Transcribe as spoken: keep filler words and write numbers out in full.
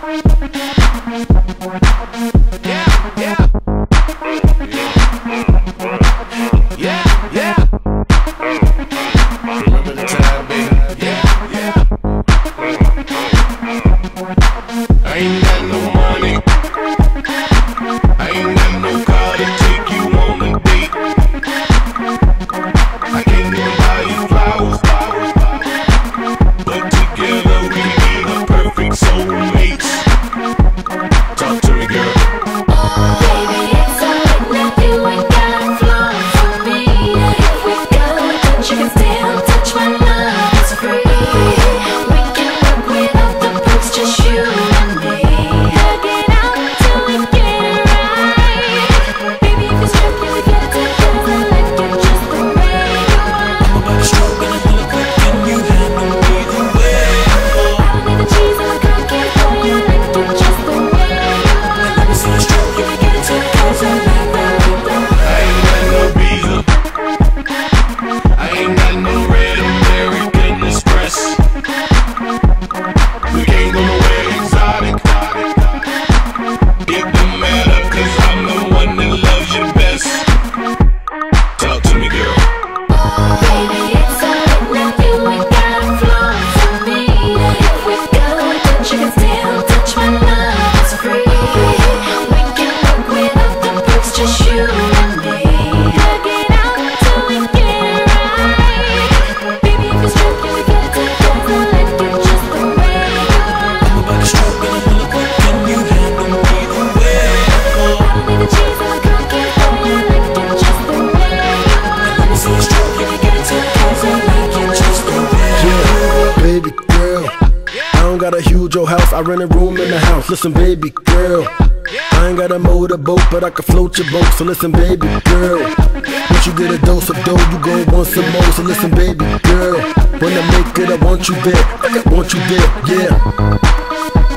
I rent a room in the house. Listen, baby girl, I ain't got a motorboat, but I can float your boat. So listen, baby girl, once you get a dose of dough, you gon' want some more. So listen, baby girl, when I make it, I want you there. I want you there, yeah.